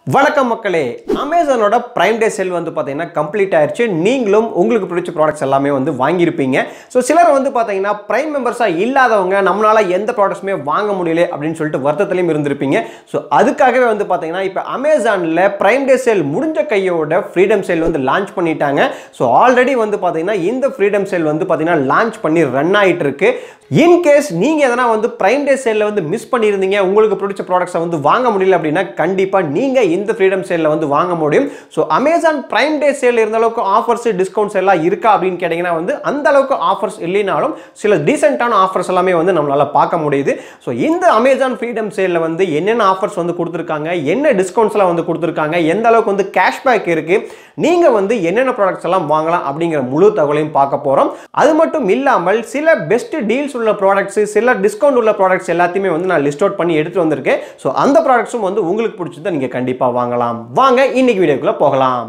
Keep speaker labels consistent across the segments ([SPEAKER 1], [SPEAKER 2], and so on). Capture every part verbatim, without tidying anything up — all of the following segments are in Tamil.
[SPEAKER 1] வணக்கம் மக்களே, அமேசானோட பிரைம் டே சேல் வந்து பார்த்தீங்கன்னா கம்ப்ளீட் ஆயிடுச்சு. நீங்களும் உங்களுக்கு பிடிச்ச ப்ராடக்ட்ஸ் எல்லாமே வந்து வாங்கியிருப்பீங்க. ஸோ சிலர் வந்து பார்த்தீங்கன்னா பிரைம் மெம்பர்ஸாக இல்லாதவங்க நம்மளால எந்த ப்ராடக்ட்ஸுமே வாங்க முடியல அப்படின்னு சொல்லிட்டு வருத்தத்திலையும் இருந்திருப்பீங்க. ஸோ அதுக்காகவே வந்து பார்த்தீங்கன்னா இப்போ அமேசானில் பிரைம் டே சேல் முடிஞ்ச கையோட ஃப்ரீடம் சேல் வந்து லான்ச் பண்ணிட்டாங்க. ஸோ ஆல்ரெடி வந்து பார்த்தீங்கன்னா இந்த ஃப்ரீடம் சேல் வந்து பார்த்தீங்கன்னா லான்ச் பண்ணி ரன் ஆகிட்டு இருக்கு. இன்கேஸ் நீங்கள் எதனா வந்து பிரைம் டே சேலில் வந்து மிஸ் பண்ணியிருந்தீங்க, உங்களுக்கு பிடிச்ச ப்ராடக்ட்ஸை வந்து வாங்க முடியல அப்படின்னா கண்டிப்பாக நீங்கள் இந்த ஃப்ரீடம் சேலில் வந்து வாங்க முடியும். So Amazon prime day sale இருந்த அளவுக்கு ஆஃபர்ஸ் டிஸ்கவுண்ட்ஸ் எல்லாம் இருக்கா அப்படின்னு கேட்டிங்கன்னா வந்து அந்த அளவுக்கு ஆஃபர்ஸ் இல்லைனாலும் சில டீசென்ட்டான ஆஃபர்ஸ் எல்லாமே வந்து நம்மளால் பார்க்க முடியுது. ஸோ இந்த அமேசான் ஃப்ரீடம் சேலில் வந்து என்னென்ன ஆஃபர்ஸ் வந்து கொடுத்துருக்காங்க, என்ன டிஸ்கவுண்ட்ஸ்லாம் வந்து கொடுத்துருக்காங்க, எந்த அளவுக்கு வந்து கேஷ்பேக் இருக்குது, நீங்கள் வந்து என்னென்ன ப்ராடக்ட்ஸ் எல்லாம் வாங்கலாம் அப்படிங்கிற முழு தகவலையும் பார்க்க போகிறோம். அது மட்டும் இல்லாமல் சில பெஸ்ட் டீல்ஸ் உள்ள ப்ராடக்ட்ஸ், சில டிஸ்கவுண்ட் உள்ள ப்ராடக்ட்ஸ் எல்லாத்தையுமே வந்து நான் லிஸ்ட் அவுட் பண்ணி எடுத்து வந்திருக்கேன். ஸோ அந்த ப்ராடக்ட்ஸும் வந்து உங்களுக்கு பிடிச்சதை நீங்கள் கண்டிப்பாக வாங்கலாம். வாங்க இன்னைக்கு வீடியோக்குள்ள போகலாம்.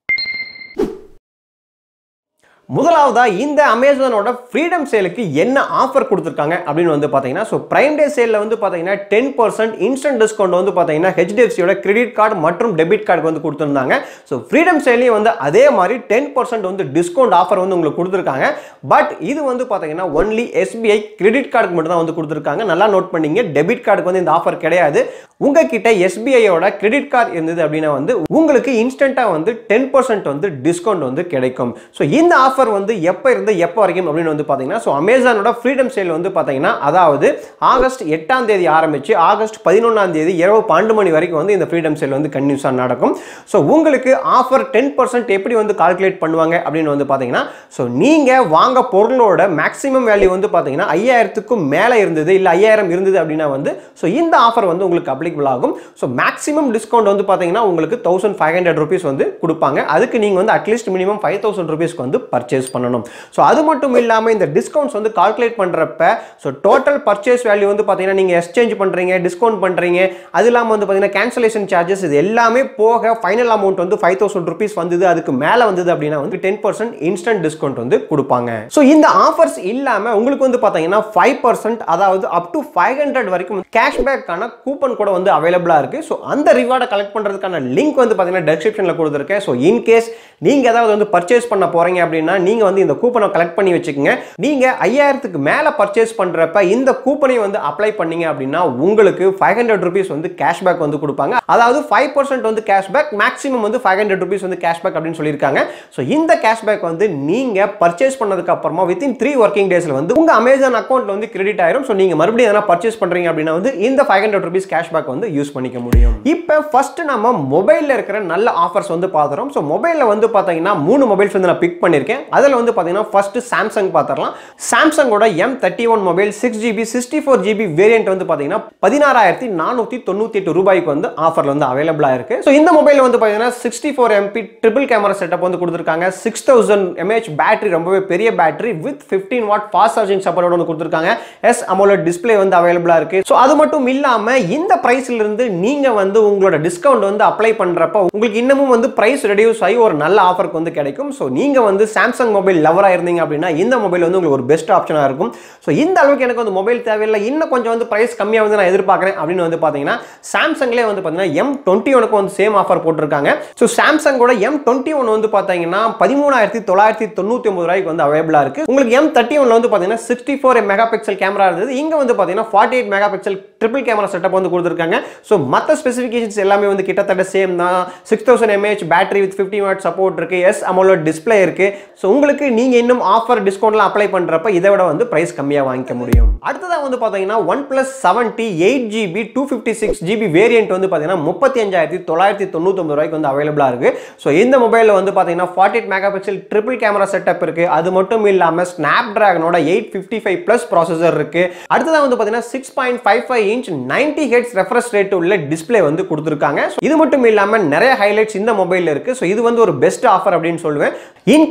[SPEAKER 1] முதலாவதா இந்த அமேசானோட ஃப்ரீடம் சேலுக்கு என்ன ஆஃபர் கொடுத்துருக்காங்க அப்படின்னு வந்து பார்த்தீங்கன்னா, ஸோ பிரைம் டே சேலில் வந்து பார்த்தீங்கன்னா டென் பர்சன்ட் இன்ஸ்டன்ட் டிஸ்கவுண்ட் வந்து பார்த்தீங்கன்னா ஹெச்டிஎஃப்சியோட கிரெடிட் கார்டு மற்றும் டெபிட் கார்டுக்கு வந்து கொடுத்துருந்தாங்க. ஸோ ஃப்ரீடம் சேலையும் வந்து அதே மாதிரி டென் பர்சன்ட் வந்து டிஸ்கவுண்ட் ஆஃபர் வந்து உங்களுக்கு கொடுத்துருக்காங்க. பட் இது வந்து பார்த்தீங்கன்னா ஒன்லி எஸ்பிஐ கிரெடிட் கார்டுக்கு மட்டும் தான் வந்து கொடுத்துருக்காங்க. நல்லா நோட் பண்ணிங்க, டெபிட் கார்டுக்கு வந்து இந்த ஆஃபர் கிடையாது. உங்ககிட்ட எஸ்பிஐயோட கிரெடிட் கார்டு இருந்தது அப்படின்னா வந்து உங்களுக்கு இன்ஸ்டன்ட்டாக வந்து டென் பர்சன்ட் வந்து டிஸ்கவுண்ட் வந்து கிடைக்கும். ஸோ இந்த ஆஃபர் வந்து எப்போ இருந்து எப்போ வரைக்கும் அப்படின்னு வந்து பார்த்தீங்கன்னா, ஸோ அமேசானோட ஃப்ரீடம் சேல் வந்து பார்த்தீங்கன்னா அதாவது ஆகஸ்ட் எட்டாம் தேதி ஆரம்பிச்சு ஆகஸ்ட் பதினொன்றாம் தேதி இரவு பன்னெண்டு மணி வரைக்கும் வந்து இந்த ஃப்ரீடம் சேல் வந்து கன்டினியூஸாக நடக்கும். ஸோ உங்களுக்கு ஆஃபர் டென் பர்சன்ட் எப்படி வந்து கால்குலேட் பண்ணுவாங்க அப்படின்னு வந்து பார்த்தீங்கன்னா, ஸோ நீங்கள் வாங்க பொருளோட மேக்ஸிமம் வேல்யூ வந்து பார்த்தீங்கன்னா ஐயாயிரத்துக்கும் மேலே இருந்தது, இல்லை ஐயாயிரம் இருந்தது அப்படின்னா வந்து ஸோ இந்த ஆஃபர் வந்து உங்களுக்கு அப்ளிகபிள் ஆகும். ஸோ மேக்ஸிமம் டிஸ்கவுண்ட் வந்து பார்த்தீங்கன்னா உங்களுக்கு தௌசண்ட் ஃபைவ் ஹண்ட்ரட் ருபீஸ் வந்து கொடுப்பாங்க. அதுக்கு நீங்கள் வந்து அட்லீஸ்ட் மினிமம் ஃபைவ் தௌசண்ட் ருபீஸ்க்கு வந்து பர்ச்சேஸ் பண்ணணும். ஸோ அது மட்டும் இல்லாமல் இந்த டிஸ்கவுண்ட்ஸ் வந்து கால்குலேட் பண்ணுறப்ப ஸோ டோட்டல் பர்ச்சேஸ் வேல்யூ வந்து பார்த்தீங்கன்னா நீங்கள் எக்ஸ்சேஞ்ச் பண்ணுறீங்க, டிஸ்கவுண்ட் பண்ணுறீங்க, அது இல்லாமல் வந்து பார்த்தீங்கன்னா கேன்சலேஷன் சார்ஜஸ், இது எல்லாமே போக ஃபைனல் அமௌண்ட் வந்து ஃபைவ் தௌசண்ட் ருபீஸ் வந்தது, அதுக்கு மேலே வந்தது அப்படின்னா வந்து டென் பர்சன்ட் இன்ஸ்டன்ட் டிஸ்கவுண்ட் வந்து கொடுப்பாங்க. ஸோ இந்த ஆஃபர்ஸ் இல்லாமல் உங்களுக்கு வந்து பார்த்தீங்கன்னா ஃபைவ் பர்சன்ட் அதாவது அப் டு ஃபைவ் ஹண்ட்ரட் வரைக்கும் கேஷ்பேக்கான கூப்பன் கூட வந்து அவைலபிளாக இருக்குது. ஸோ அந்த ரிவார்டை கலெக்ட் பண்ணுறதுக்கான லிங்க் வந்து பார்த்தீங்கன்னா டெஸ்கிரிப்ஷனில் கொடுத்துருக்கேன். ஸோ இன்கேஸ் நீங்கள் ஏதாவது வந்து பர்ச்சேஸ் பண்ண போகிறீங்க அப்படின்னா நீங்கள் வந்து இந்த கூப்பனை கலெக்ட் பண்ணி வச்சுக்கோங்க. நீங்கள் ஐயாயிரத்துக்கு மேலே பர்ச்சேஸ் பண்ணுறப்ப இந்த கூப்பனை வந்து அப்ளை பண்ணீங்க அப்படின்னா உங்களுக்கு ஃபைவ் ஹண்ட்ரட் ருபீஸ் வந்து கேஷ்பேக் வந்து கொடுப்பாங்க. அதாவது ஃபைவ் பர்சன்ட் வந்து கேஷ்பேக், மேக்ஸிமம் வந்து ஃபைவ் ஹண்ட்ரட் ருபீஸ் வந்து கேஷ்பேக் அப்படின்னு சொல்லியிருக்காங்க. ஸோ இந்த கேஷ்பேக் வந்து நீங்கள் பர்ச்சேஸ் பண்ணதுக்கு அப்புறமா வித்தின் த்ரீ ஒர்க்கிங் டேஸில் வந்து உங்கள் அமேசான் அக்கௌண்ட்டில் வந்து கிரெடிட் ஆயிரும். ஸோ நீங்கள் மறுபடியும் எதனா பர்ச்சேஸ் பண்ணுறீங்க அப்படின்னா வந்து இந்த ஃபைவ் ஹண்ட்ரட் ருபீஸ் கேஷ்பேக் வந்து யூஸ் பண்ணிக்க முடியும். இப்போ ஃபர்ஸ்ட் நம்ம மொபைலில் இருக்கிற நல்ல ஆஃபர்ஸ் வந்து பார்த்துறோம். ஸோ மொபைலில் வந்து பார்த்தீங்கன்னா மூணு மொபைல்ஸ் வந்து நான் பிக் பண்ணியிருக்கேன். அதில் வந்து பார்த்தீங்கன்னா ஃபர்ஸ்ட் சாம்சங் பார்த்துடலாம். சாம்சங்கோட M thirty one mobile six GB sixty four GB variant வந்து பார்த்தீங்கன்னா பதினாறாயிரத்தி நானூற்றி தொண்ணூற்றி எட்டு ரூபாய்க்கு வந்து ஆஃபரில் வந்து அவைலபிளாக இருக்கு. ஸோ இந்த மொபைல் வந்து பார்த்தீங்கன்னா sixty four MB triple camera setup வந்து கொடுத்துருக்காங்க. சிக்ஸ் தௌசண்ட் எம்ஏஹெச் பேட்டரி, ரொம்பவே பெரிய battery with fifteen watt fast charging support வந்து கொடுத்துருக்காங்க. எஸ் அமோலட் டிஸ்பிளே வந்து அவைலபிளாக இருக்கு. ஸோ அது மட்டும் இல்லாமல் இந்த பிரைஸ்ல இருந்து நீங்கள் வந்து உங்களோட டிஸ்கவுண்ட் வந்து அப்ளை பண்ணுறப்ப உங்களுக்கு இன்னமும் வந்து பிரைஸ் ரெடியூஸ் ஆகி ஒரு நல்ல ஆஃபருக்கு வந்து கிடைக்கும். ஸோ நீங்கள் வந்து சாம்சங் மொபைல் லவராக இருந்தீங்க அப்படின்னா இந்த மொபைல் வந்து உங்களுக்கு ஒரு பெஸ்ட் ஆப்ஷனாக இருக்கும். ஸோ இந்த அளவுக்கு எனக்கு வந்து மொபைல் தேவையில்லை, இன்னும் கொஞ்சம் வந்து பிரைஸ் கம்மியாக வந்து நான் எதிர்பார்க்குறேன் அப்படின்னு வந்து பார்த்தீங்கன்னா சாம்சங்லேயே வந்து பார்த்தீங்கன்னா எம் டுவெண்ட்டி ஒனுக்கு வந்து சேம் ஆஃபர் போட்டிருக்காங்க. ஸோ சாம்சங்கோட எம் டுவெண்ட்டி ஒன் வந்து பார்த்தீங்கன்னா பதிமூணாயிரத்தி தொள்ளாயிரத்தி தொண்ணூற்றி ஒன்பது ரூபாய்க்கு வந்து அவைலபிளாக இருக்குது. உங்களுக்கு எம் தேர்ட்டி ஒன்ல வந்து பார்த்தீங்கன்னா sixty four mega pixel camera இருந்தது, இங்கே வந்து பார்த்தீங்கன்னா forty eight mega pixel triple camera setup வந்து கொடுத்துருக்காங்க. ஸோ மற்ற ஸ்பெசிஃபிகேஷன்ஸ் எல்லாமே வந்து கிட்டத்தட்ட சேம் தான். Six thousand mAh battery with fifty watt support இருக்கு, எஸ் அமோலட் டிஸ்பிளே இருக்கு. ஸோ உங்களுக்கு நீங்கள் இன்னும் ஆஃபர் டிஸ்கவுண்ட்லாம் அப்ளை பண்ணுறப்ப இதை விட வந்து பிரைஸ் கம்மியாக வாங்கிக்க முடியும். அடுத்ததாக வந்து பார்த்தீங்கன்னா one plus seventy eight GB two fifty six GB variant வந்து பார்த்தீங்கன்னா முப்பத்தி அஞ்சாயிரத்தி தொள்ளாயிரத்தி தொண்ணூத்தொம்பது ரூபாய்க்கு வந்து அவைலபிளாக இருக்கு. ஸோ இந்த மொபைலில் வந்து பார்த்தீங்கன்னா forty eight mega pixel triple camera setup இருக்கு. அது மட்டும் இல்லாமல் ஸ்னாப் டிராகனோட eight fifty five plus processor இருக்கு. அடுத்ததாக வந்து பார்த்தீங்கன்னா six point five five inch ninety hertz refresh rate உள்ள டிஸ்பிளே வந்து கொடுத்துருக்காங்க. இது மட்டும் இல்லாமல் நிறைய ஹைலைட்ஸ் இந்த மொபைலில் இருக்கு. ஸோ இது வந்து ஒரு பெஸ்ட் ஆஃபர் அப்படின்னு சொல்லுவேன். இன்கேஸ் நீங்க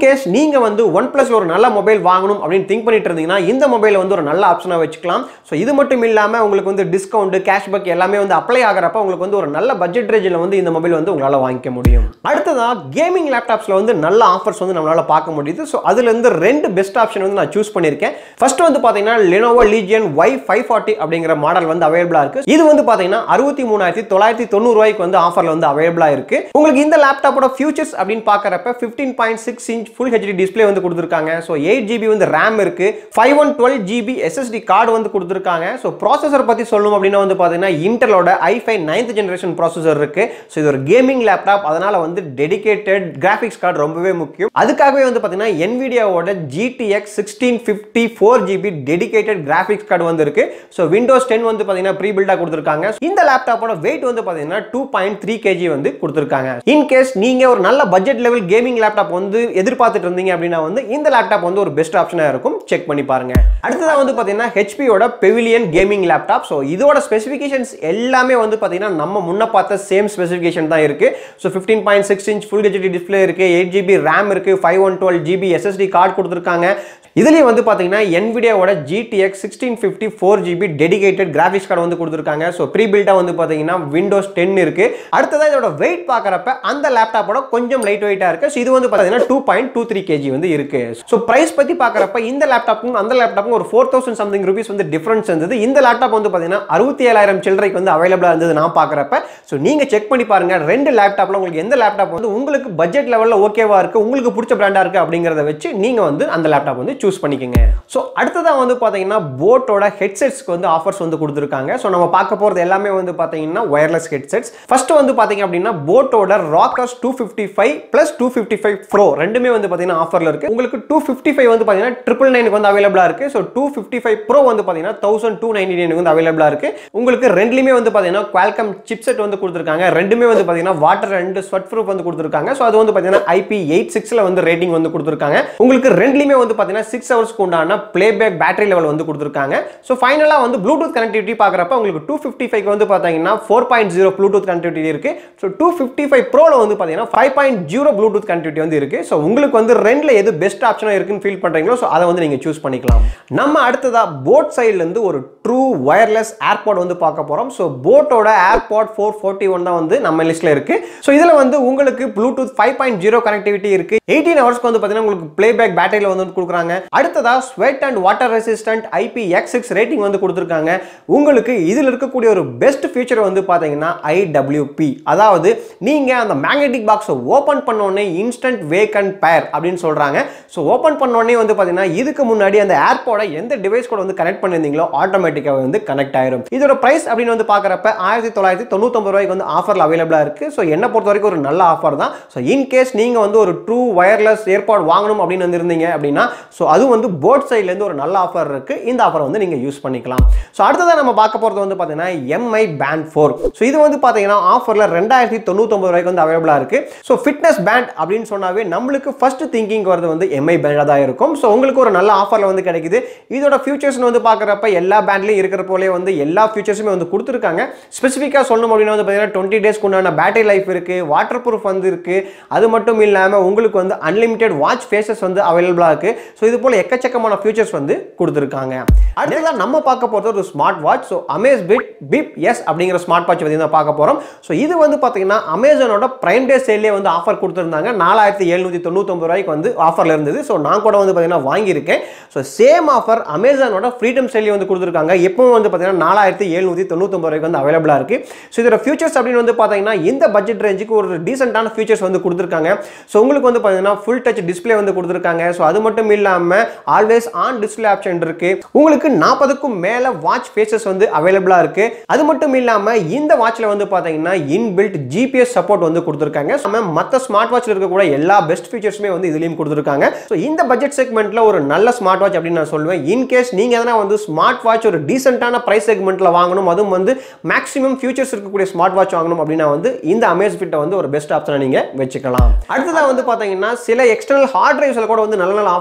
[SPEAKER 1] நீங்க வந்து ஒன் பிளஸ் ஒரு நல்ல மொபைல் வாங்கணும் அப்படின்னு திங்க் பண்ணிட்டு இருந்தீங்கன்னா இந்த மொபைலை வந்து ஒரு நல்ல ஆப்ஷனா வச்சுக்கலாம். ஸோ இது மட்டும் இல்லாம உங்களுக்கு வந்து டிஸ்கவுண்ட் கேஷ்பேக் எல்லாமே வந்து அப்ளை ஆகிறப்ப உங்களுக்கு வந்து ஒரு நல்ல பட்ஜெட் ரேஞ்சில் வந்து இந்த மொபைல் வந்து உங்களால வாங்கிக்க முடியும். அடுத்ததா கேமிங் லேப்டாப்ஸ்ல வந்து நல்ல ஆஃபர்ஸ் வந்து நம்மளால பார்க்க முடியுது. ஸோ அதுல இருந்து ரெண்டு பெஸ்ட் ஆப்ஷன் வந்து நான் சூஸ் பண்ணியிருக்கேன். ஃபர்ஸ்ட் வந்து பாத்தீங்கன்னா Lenovo Legion Y five forty அப்படிங்கிற மாடல் வந்து அவைலபிளா இருக்கு. இது வந்து பாத்தீங்கன்னா அறுபத்தி மூணாயிரத்தி தொள்ளாயிரத்தி தொண்ணூறு ரூபாய்க்கு வந்து ஆஃபர்ல வந்து அவைலபிளா இருக்கு. உங்களுக்கு இந்த லேப்டாப்போட ஃபியூச்சர்ஸ் அப்படின்னு பார்க்கறப்ப fifteen point six inch full HD display வந்து கொடுத்திருக்காங்க. ஸோ எயிட் ஜிபி வந்து ரேம் இருக்கு. Five one twelve GB SSD card வந்து கொடுத்திருக்காங்க. ஸோ ப்ராசஸர் பத்தி சொல்லணும் அப்படின்னா வந்து பாத்தீங்கன்னா இன்டெலோட i five ninth generation processor இருக்கு. ஸோ இது ஒரு கேமிங் லேப்டாப், அதனால வந்து டெடிகேட்டட் கிராஃபிக்ஸ் கார்டு ரொம்பவே முக்கியம். அதுக்காகவே வந்து பாத்தீங்கன்னா NVIDIAவோட G T X sixteen fifty four GB dedicated graphics card வந்து இருக்கு. ஸோ விண்டோஸ் டென் வந்து பாத்தீங்கன்னா ப்ரீ பில்டா கொடுத்திருக்காங்க. இந்த லேப்டாப்போட வெயிட் வந்து பாத்தீங்கன்னா டூ பாயிண்ட் த்ரீ கேஜி வந்து கொடுத்திருக்காங்க. இன் கேஸ் நீங்க ஒரு நல்ல பட்ஜெட் லெவல் கேமிங் லேப்டாப் வந்து எதிர்பார்த்துட்டு இருந்தீங்க அப்படின்னா வந்து இந்த லேப்டாப் வந்து ஒரு பெஸ்ட் ஆப்ஷனா இருக்கும். செக் பண்ணி பாருங்க. அடுத்ததா வந்து பாத்தீங்கன்னா H P யோட Pavilion கேமிங் லேப்டாப். ஸோ இதோட ஸ்பெசிஃபிகேஷன்ஸ் எல்லாமே வந்து பாத்தீங்கன்னா நம்ம முன்ன பார்த்த சேம் ஸ்பெசிஃபிகேஷன் தான் இருக்கு. So fifteen point six inch full HD display இருக்கு, எயிட் ஜிபி ரேம் இருக்கு, five one twelve GB SSD card கொடுத்திருக்காங்க. இதுலயே வந்து பாத்தீங்கன்னா NVIDIAவோட G T X sixteen fifty four GB dedicated graphics card வந்து கொடுத்திருக்காங்க. ஸோ ப்ரீ பில்டா வந்து பாத்தீங்கன்னா விண்டோஸ் டென் இருக்கு. அடுத்ததா இதோட வெயிட் பார்க்கறப்ப அந்த லேப்டாப்போட கொஞ்சம் லைட் வெயிட்டா இருக்கு. ஸோ இது வந்து பாத்தீங்கன்னா two point two three KG வந்து இருக்கு. ஸோ பிரைஸ் பத்தி பார்க்கறப்ப இந்த லேப்டாப்பும் அந்த லேப்டாப்பும் ஒரு ஃபோர் தௌசண்ட் சம்திங் ருபீஸ் வந்து டிஃபரன்ஸ் இருந்தது. இந்த லேப்டாப் வந்து பாத்தீங்கன்னா அறுபத்தி ஏழாயிரம் சில்லறைக்கு வந்து அவைலபிளா இருந்தது நான் பார்க்கறப்ப. ஸோ நீங்க செக் பண்ணி பாருங்க, ரெண்டு லேப்டாப்ல உங்களுக்கு எந்த லேப்டாப் வந்து உங்களுக்கு பட்ஜெட் லெவல்ல ஓகேவா இருக்கு, உங்களுக்கு பிடிச்ச பிராண்டா இருக்கு அப்படிங்கறத வச்சு நீங்க வந்து அந்த லேப்டாப் வந்து சூஸ் பண்ணிக்கங்க. சோ அடுத்ததா வந்து பாத்தீங்கன்னா போட்டோட ஹெட்செட்ஸ்க்கு வந்து ஆஃபர்ஸ் வந்து கொடுத்திருக்காங்க. சோ நம்ம பார்க்க போறது எல்லாமே வந்து பாத்தீங்கன்னா வயர்லெஸ் ஹெட்செட்ஸ். ஃபர்ஸ்ட் வந்து பாத்தீங்க அப்படின்னா போட்டோட Rockers two fifty five plus two fifty five pro ரெண்டுமே வந்து பாத்தீங்கன்னா ஆஃபர்ல இருக்கு. உங்களுக்கு டூ ஃபிஃப்டி ஃபைவ் வந்து பாத்தீங்கன்னா ட்ரிபிள் நைனுக்கு வந்து அவைலபிளா இருக்கு. So two fifty five pro வந்து பாத்தீங்கன்னா தௌசண்ட் டூ நைன்டி நைனுக்கு வந்து அவைலபிளா இருக்கு. உங்களுக்கு ரெண்டுலயுமே வந்து பாத்தீங்கன்னா Qualcomm சிப்செட் வந்து கொடுத்திருக்காங்க. ரெண்டுமே வந்து பாத்தீங்கன்னா வாட்டர் அண்ட் ஸ்வெட் ப்ரூஃப் வந்து கொடுத்திருக்காங்க. சோ அது வந்து பாத்தீங்கன்னா I P எயிட்டி சிக்ஸ் ல வந்து ரேட்டிங் வந்து கொடுத்திருக்காங்க. உங்களுக்கு ரெண்டுலயுமே வந்து பாத்தீங்கன்னா சிக்ஸ் ஹவர்ஸ்க்கு உண்டான பிளேபேக் பேட்டரி லெவல் வந்து கொடுத்திருக்காங்க. சோ ஃபைனலா வந்து ப்ளூடூத் கனெக்டிவிட்டி பார்க்கறப்ப உங்களுக்கு டூ ஃபிஃப்டி ஃபைவ் வந்து பாத்தீங்கன்னா four point zero Bluetooth connectivity இருக்கு. So two fifty five pro ல வந்து பாத்தீங்கன்னா five point zero Bluetooth connectivity வந்து இருக்கு. சோ உங்களுக்கு வந்து ரெண்டுல எது பெஸ்ட் ஆப்ஷனா இருக்குன்னு ஃபீல் பண்றீங்களோ சோ அதை வந்து நீங்க சூஸ் பண்ணிக்கலாம். நம்ம அடுத்ததா போட் சைடுல இருந்து ஒரு ட்ரூ வயர்லெஸ் ஏர்பாட் வந்து பார்க்க போறோம். சோ போட்டோட ஏர்பாட் ஃபோர் ஃபோர்ட்டி ஒன் தான் வந்து நம்ம லிஸ்ட்ல இருக்கு. சோ இதுல வந்து உங்களுக்கு Bluetooth five point zero connectivity இருக்கு. எயிட்டீன் ஹவர்ஸ்க்கு வந்து பாத்தீங்கன்னா உங்களுக்கு பிளேபேக் பேட்டரியில வந்து கொடுக்குறாங்க. அடுத்ததா sweat and water resistant I P X six rating வந்து கொடுத்திருக்காங்க. உங்களுக்கு இதுல இருக்கக்கூடிய ஒரு பெஸ்ட் ஃபீச்சர் வந்து பாத்தீங்கன்னா I W P, அதாவது நீங்க அந்த மேக்னெட்டிக் பாக்ஸை ஓபன் பண்ண உடனே இன்ஸ்டன்ட் வேக் அண்ட் பேர் அப்படின்னு சொல்றாங்க. சோ ஓபன் பண்ண உடனே வந்து பாத்தீங்கன்னா இதுக்கு முன்னாடி அந்த ஏர்பாட எந்த டிவைஸ் கூட வந்து கனெக்ட் பண்ணிருந்தீங்களோ ஆட்டோமேட்டிக்கா வந்து கனெக்ட் ஆயிரும். இதோட பிரைஸ் அப்படின்னு வந்து பார்க்கறப்ப ஆயிரத்தி தொள்ளாயிரத்தி தொண்ணூத்தி ஒன்பது ரூபாய்க்கு வந்து ஆஃபர்ல அவைலபிளா இருக்கு. சோ என்ன பொறுத்த வரைக்கும் ஒரு நல்ல ஆஃபர் தான். சோ இன் கேஸ் நீங்க வந்து ஒரு ட்ரூ வயர்லெஸ் ஏர்பாட் வாங்கணும் அப்படின்னு வந்து இருந்தீங்க அப்படின்னா சோ அது வந்து போட் சைடுல இருந்து ஒரு நல்ல ஆஃபர் இருக்கு. இந்த ஆஃபர் வந்து நீங்க யூஸ் பண்ணிக்கலாம். சோ அடுத்ததா நம்ம பார்க்க போறது வந்து பாத்தீங்கன்னா M I Band four. So இது வந்து பாத்தீங்கன்னா ஆஃபர்ல ரெண்டாயிரத்தி தொண்ணூத்தி ஒன்பது ரூபாய்க்கு வந்து அவைலபிளா இருக்கு. சோ ஃபிட்னஸ் பேண்ட் அப்படின்னு சொன்னாவே நம்மளுக்கு ஃபர்ஸ்ட் திங்கிங் வரது வந்து M I Band தான் இருக்கும். சோ உங்களுக்கு ஒரு நல்ல ஆஃபர்ல வந்து கிடைக்குது. இதோட ஃபியூச்சர்ஸ் வந்து பார்க்கறப்ப எல்லா பேண்ட்லயும் இருக்கிற போலே வந்து எல்லா ஃபியூச்சர்ஸுமே வந்து கொடுத்திருக்காங்க. ஸ்பெசிஃபிக்கா சொல்லணும் அப்படின்னா வந்து பாத்தீங்கன்னா டுவெண்ட்டி டேஸ்க்கு உண்டான பேட்டரி லைஃப் இருக்கு, வாட்டர் ப்ரூஃப் வந்து இருக்கு. அது மட்டும் இல்லாம உங்களுக்கு வந்து அன்லிமிட்டெட் வாட்ச் ஃபேஸஸ் வந்து அவைலபிளா இருக்கு. சோ இது போல எக்கச்சக்கமான ஃபியூச்சர்ஸ் வந்து கொடுத்திருக்காங்க. அடுத்ததா நம்ம பார்க்க போறது ஒரு smart watch. So Amazfit Bip S அப்படிங்கிற ஸ்மார்ட் வாட்ச் பத்தி தான் பார்க்க போறோம். சோ இது வந்து பாத்தீங்கன்னா அமேசானோட பிரைம் டே சேல்லே வந்து ஆஃபர் கொடுத்திருந்தாங்க. நாலாயிரத்தி எழுநூத்தி தொண்ணூத்தி ஒன்பது ரூபாய்க்கு வந்து ஆஃபர்ல இருந்தது. சோ நான் கூட வந்து பாத்தீங்கன்னா வாங்கி இருக்கேன். சோ சேம் ஆஃபர் அமேசானோட ஃப்ரீடம் சேல்லே வந்து கொடுத்திருக்காங்க. எப்பவும் வந்து பாத்தீங்கன்னா நாலாயிரத்தி எழுநூத்தி தொண்ணூத்தி ஒன்பது ரூபாய்க்கு வந்து அவைலபிளா இருக்கு. சோ இதோட ஃபியூச்சர்ஸ் அப்படின்னு வந்து பாத்தீங்கன்னா இந்த பட்ஜெட் ரேஞ்சுக்கு ஒரு டீசென்ட்டான ஃபியூச்சர்ஸ் வந்து கொடுத்திருக்காங்க. சோ உங்களுக்கு வந்து பாத்தீங்கன்னா ஃபுல் டச் டிஸ்ப்ளே வந்து கொடுத்திருக்காங்க. சோ அது மட்டும் இல்லாம ஆல்வேஸ் ஆன் டிஸ்ப்ளே ஆப்ஷன் இருக்கு. உங்களுக்கு நாற்பதுக்கும் மேல வாட்ச் ஃபேஸஸ் வந்து அவைலபிளா இருக்கு. அது மட்டும் இல்லாம இந்த வாட்ச்ல வந்து பாத்தீங்கன்னா inbuilt G P S support வந்து கொடுத்திருக்காங்க. மத்த ஸ்மார்ட் வாட்ச்ல இருக்க கூட எல்லா பெஸ்ட் ஃபீச்சர்ஸுமே வந்து இதுலயும் கொடுத்திருக்காங்க. சோ இந்த பட்ஜெட் செக்மெண்ட்ல ஒரு நல்ல ஸ்மார்ட் வாட்ச் அப்படின்னு நான் சொல்லுவேன். இன் கேஸ் நீங்க எதனா வந்து ஸ்மார்ட் வாட்ச் ஒரு டீசென்ட்டான பிரைஸ் செக்மெண்ட்ல வாங்கணும், அதுவும் வந்து மேக்ஸிமம் ஃபியூச்சர்ஸ் இருக்கக்கூடிய ஸ்மார்ட் வாட்ச் வாங்கணும் அப்படின்னா வந்து இந்த Amazfit வந்து ஒரு பெஸ்ட் ஆப்ஷனா நீங்க வெச்சுக்கலாம். அடுத்ததா வந்து பாத்தீங்கன்னா சில எக்ஸ்டர்னல் ஹார்ட் டிரைவ்ஸ்ல கூட வந்து நல்ல நல்ல ஆஃபர்ஸ் வந்து நம்மளால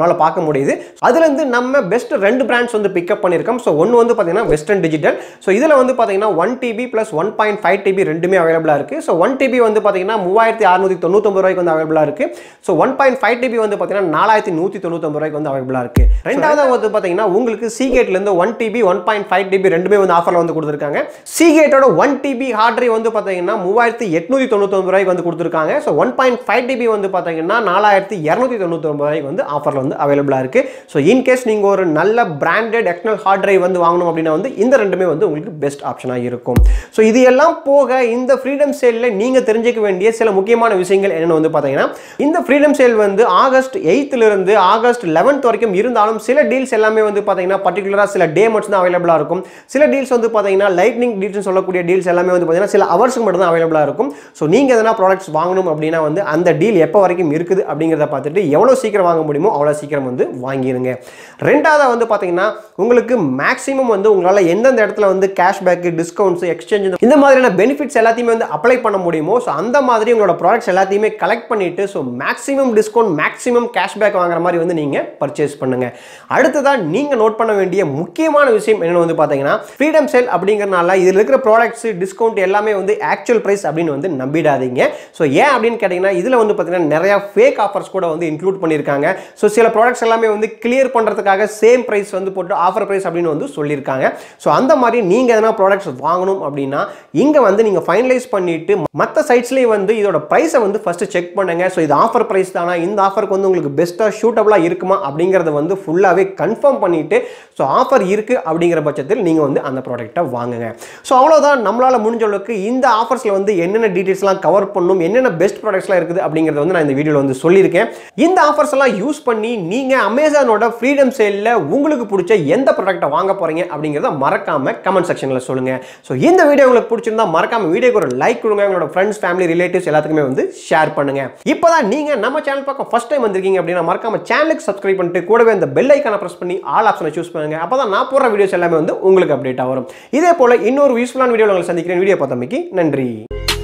[SPEAKER 1] நம்மளால பார்க்க முடியுது. அதுல இருந்து நம்ம பெஸ்ட் ரெண்டு பிராண்ட்ஸ் வந்து பிக்கப் பண்ணிருக்கோம். ஸோ ஒன்று வந்து பார்த்தீங்கன்னா வெஸ்டர்ன் டிஜிட்டல். ஸோ இதில் வந்து பார்த்தீங்கன்னா one TB plus one point five TB ரெண்டுமே அவைலபிளாக இருக்கு. ஸோ ஒன் டிபி வந்து பார்த்தீங்கன்னா மூவாயிரத்தி அறுநூத்தி தொண்ணூத்தொம்பது ரூபாய்க்கு வந்து அவைலபிளாக இருக்கு. So one point five TB வந்து பார்த்தீங்கன்னா நாலாயிரத்தி நூற்றி தொண்ணூத்தொம்பது ரூபாய்க்கு வந்து அவைலபிளாக இருக்கு. ரெண்டாவது வந்து பார்த்தீங்கன்னா உங்களுக்கு சீகேட்லேருந்து one TB one point five TB ரெண்டுமே வந்து ஆஃபரில் வந்து கொடுத்துருக்காங்க. சீகேட்டோட ஒன் டிபி ஹார்ட் டிரைவ் வந்து பார்த்தீங்கன்னா மூவாயிரத்தி எட்நூத்தி தொண்ணூத்தொம்பது ரூபாய்க்கு வந்து கொடுத்துருக்காங்க. So one point five TB வந்து பார்த்தீங்கன்னா நாலாயிரத்தி இரநூத்தி தொண்ணூத்தொம்பது ரூபாய்க்கு வந்து ஆஃபரில் வந்து அவைலபிளாக இருக்கு. ஸோ இன்கேஸ் நீங்கள் ஒரு நல்ல பிராண்டட் எக்ஸ்டர்னல் ஹார்ட் டிரைவ் வந்து வாங்கணும் அப்படின்னா வந்து இந்த ரெண்டுமே வந்து உங்களுக்கு பெஸ்ட் ஆப்ஷனாக இருக்கும். ஸோ இது எல்லாம் போக இந்த ஃப்ரீடம் சேலில் நீங்கள் தெரிஞ்சுக்க வேண்டிய சில முக்கியமான விஷயங்கள் என்னென்னு வந்து பார்த்தீங்கன்னா இந்த ஃப்ரீடம் சேல் வந்து ஆகஸ்ட் எயித்துல இருந்து ஆகஸ்ட் லெவன்த் வரைக்கும் இருந்தாலும் சில டீல்ஸ் எல்லாமே வந்து பார்த்தீங்கன்னா பர்டிகுலராக சில டே மட்டும் தான் அவைலபிளாக இருக்கும். சில டீல்ஸ் வந்து பார்த்தீங்கன்னா லைட்னிங் டீல்ஸ் சொல்லக்கூடிய டீல்ஸ் எல்லாமே வந்து பார்த்தீங்கன்னா சில ஹவர்ஸ்க்கு மட்டும் தான் அவைலபிளாக இருக்கும். ஸோ நீங்கள் எதனா ப்ராடக்ட்ஸ் வாங்கணும் அப்படின்னா வந்து அந்த டீல் எப்போ வரைக்கும் இருக்குது அப்படிங்கிறத பார்த்துட்டு எவ்வளோ சீக்கிரம் வாங்க முடியுமோ அவ்வளோ சீக்கிரம் வந்து வாங்கிடுங்க. ரெண்டாவது வந்து பார்த்தீங்கன்னா உங்களுக்கு மேக்ஸிமம் வந்து உங்களால் எந்தெந்த இடத்துல வந்து கேஷ்பேக், டிஸ்கவுண்ட்ஸ், எக்ஸ்சேஞ்ச் இந்த மாதிரியான பெனிஃபிட்ஸ் எல்லாத்தையுமே வந்து அப்ளை பண்ண முடியுமோ ஸோ அந்த மாதிரி உங்களோட ப்ராடக்ட்ஸ் எல்லாத்தையுமே கலெக்ட் பண்ணிட்டு so maximum discount, maximum cashback வாங்குற மாதிரி வந்து நீங்கள் பர்ச்சேஸ் பண்ணுங்க. அடுத்ததான் நீங்கள் நோட் பண்ண வேண்டிய முக்கியமான விஷயம் என்னன்னு வந்து பார்த்தீங்கன்னா ஃப்ரீடம் சேல் அப்படிங்கிறனால இதில் இருக்கிற ப்ராடக்ட்ஸ் டிஸ்கவுண்ட் எல்லாமே வந்து ஆக்சுவல் பிரைஸ் அப்படின்னு வந்து நம்பிடாதீங்க. ஸோ ஏன் அப்படின்னு கேட்டிங்கன்னா இதில் வந்து பார்த்தீங்கன்னா நிறைய ஃபேக் ஆஃபர்ஸ் கூட வந்து இன்க்ளூட் பண்ணியிருக்காங்க. ஸோ சில ப்ராடக்ட்ஸ் எல்லாமே வந்து கிளியர் பண்ணுறதுக்காக சேம் பிரைஸ் வந்து போட்டு ஆஃபர் பிரைஸ் அப்படின்னு வந்து சொல்லியிருக்காங்க. ஸோ அந்த மாதிரி நீங்கள் எதனா ப்ராடக்ட்ஸ் வாங்கணும் அப்படின்னா இங்கே வந்து நீங்கள் ஃபைனலைஸ் பண்ணிட்டு மற்ற சைட்ஸ்லேயே வந்து இதோட ப்ரைஸை வந்து ஃபர்ஸ்ட் செக் பண்ணுங்க. ஸோ இது ஆஃபர் பிரைஸ் தானா, இந்த ஆஃபருக்கு வந்து உங்களுக்கு பெஸ்ட்டாக ஷூட்டபுளாக இருக்குமா அப்படிங்கிறத வந்து ஃபுல்லாகவே கன்ஃபார்ம் பண்ணிட்டு ஸோ ஆஃபர் இருக்கு அப்படிங்கிற பட்சத்தில் நீங்கள் வந்து அந்த ப்ராடக்ட்டை வாங்குங்க. ஸோ அவ்வளோதான், நம்மளால் முடிஞ்ச அளவுக்கு இந்த ஆஃபர்ஸில் வந்து என்னென்ன டீட்டெயில்ஸ்லாம் கவர் பண்ணணும், என்னென்ன பெஸ்ட் ப்ராடக்ட்ஸ்லாம் இருக்குது அப்படிங்கிறத வந்து நான் இந்த வீடியோவில் வந்து சொல்லியிருக்கேன். இந்த ஆஃபர்ஸ் எல்லாம் யூஸ் பண்ணி நீங்கள் அமேசானோட ஃப்ரீடம் சேலில் உங்களுக்கு பிடிச்ச எந்த ப்ராடக்ட்டை வாங்க போகிறீங்க அப்படிங்கிறத மறக்காம கமெண்ட் செக்ஷனில் சொல்லுங்க. ஸோ இந்த வீடியோ உங்களுக்கு பிடிச்சிருந்தா மறக்காம வீடியோக்கு ஒரு லைக் கொடுங்க, உங்களோட ஃப்ரெண்ட்ஸ், ஃபேமிலி, ரிலேட்டிவ்ஸ் எல்லாத்துக்குமே வந்து ஷேர் பண்ணுங்க. இப்போதான் நீங்க நம்ம சேனல் பக்கம் ஃபர்ஸ்ட் டைம் வந்திருக்கீங்க அப்படின்னா மறக்காம சேனலுக்கு சப்ஸ்கிரைப் பண்ணிட்டு கூடவே அந்த பெல் ஐகானை பிரஸ் பண்ணி ஆல் ஆப்ஷனை சூஸ் பண்ணுங்க. அப்பதான் நான் போடுற வீடியோஸ் எல்லாமே வந்து உங்களுக்கு அப்டேட் ஆகும். இதே போல இன்னொரு யூஸ்ஃபுல்லான வீடியோவில் உங்களை சந்திக்கிறேன். வீடியோ பார்த்தமைக்கு நன்றி.